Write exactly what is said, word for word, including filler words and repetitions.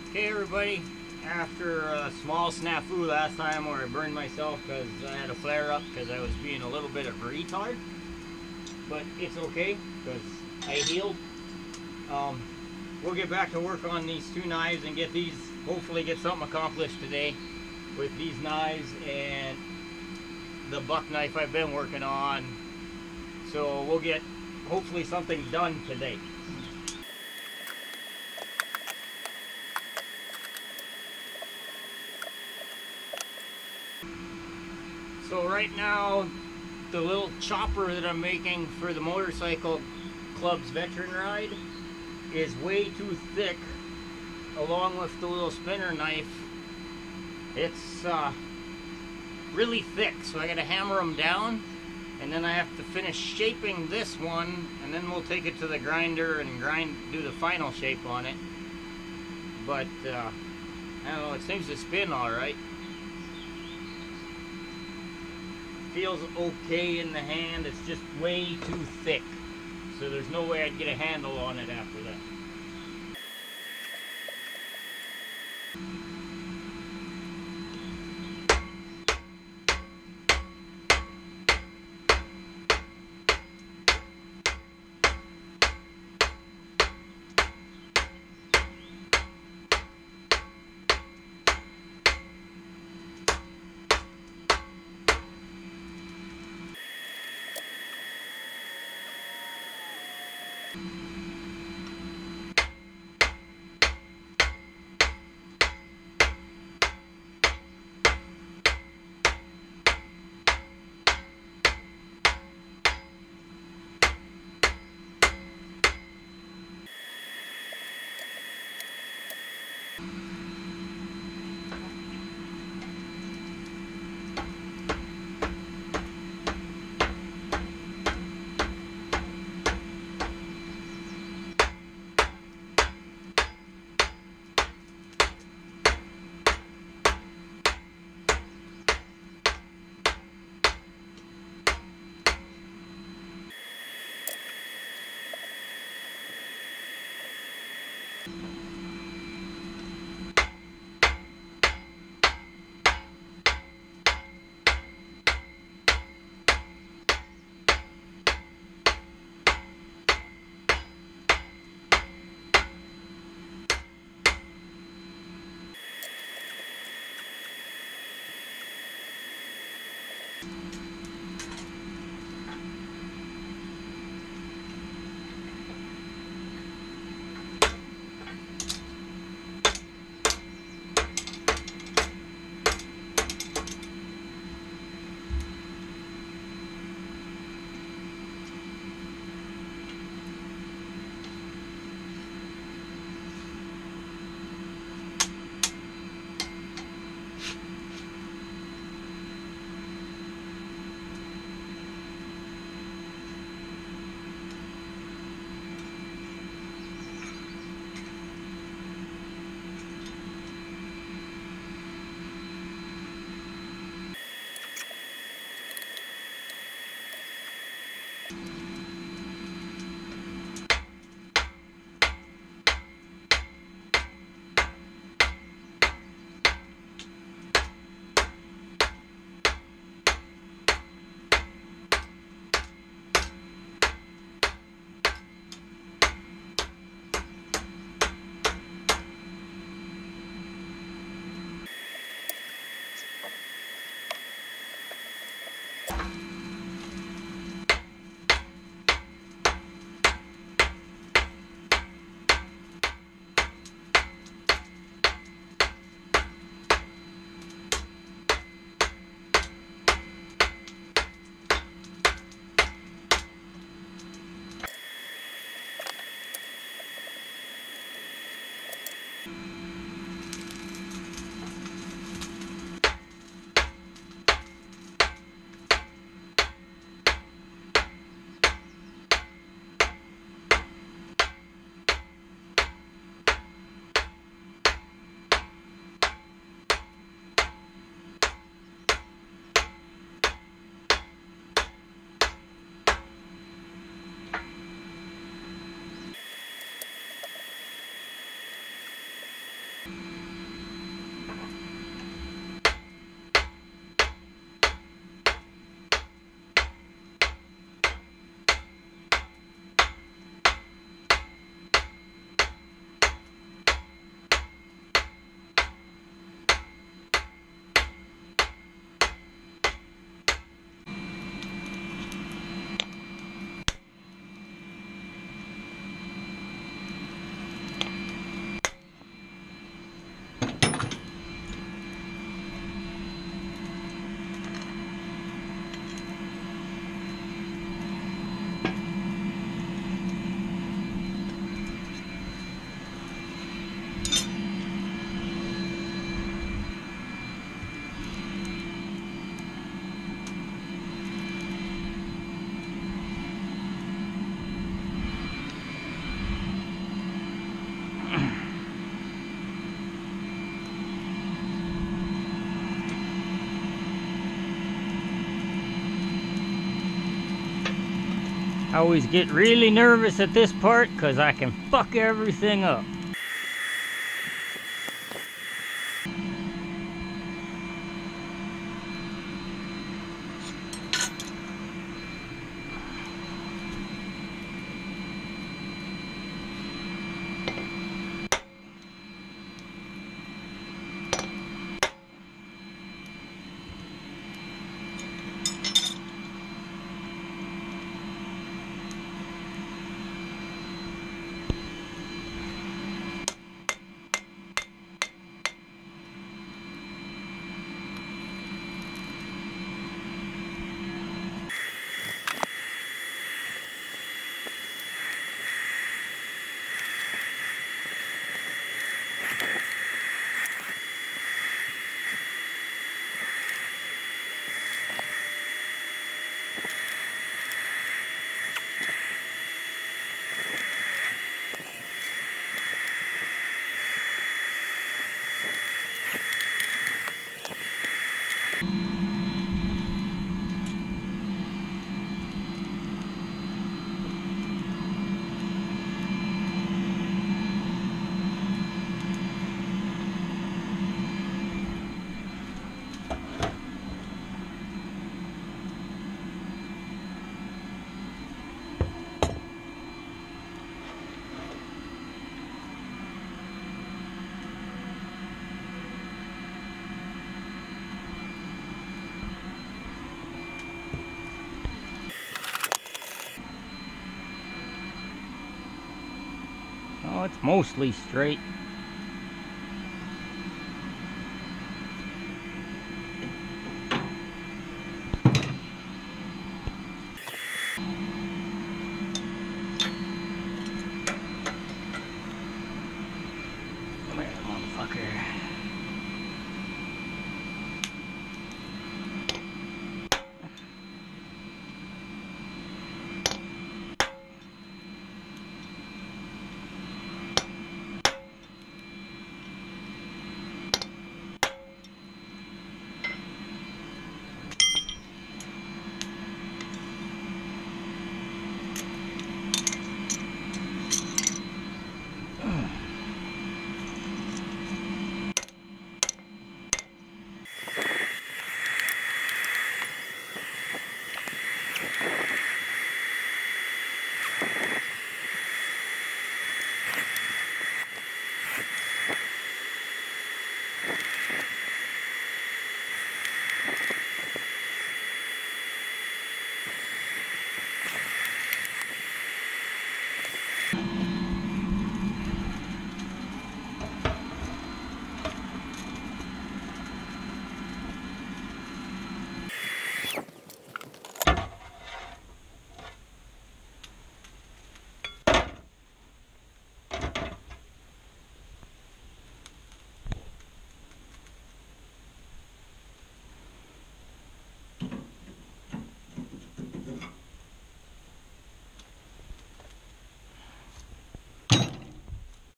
Okay, everybody, after a small snafu last time where I burned myself because I had a flare up because I was being a little bit of a retard, but it's okay because I healed. Um, we'll get back to work on these two knives and get these, hopefully get something accomplished today with these knives and the buck knife I've been working on. So we'll get hopefully something done today. So right now, the little chopper that I'm making for the motorcycle club's veteran ride is way too thick, along with the little spinner knife. It's uh, really thick, so I gotta hammer them down, and then I have to finish shaping this one, and then we'll take it to the grinder and grind, do the final shape on it. But uh, I don't know, it seems to spin all right. Feels okay in the hand, it's just way too thick. So there's no way I'd get a handle on it after that. I always get really nervous at this part because I can fuck everything up. Oh, it's mostly straight.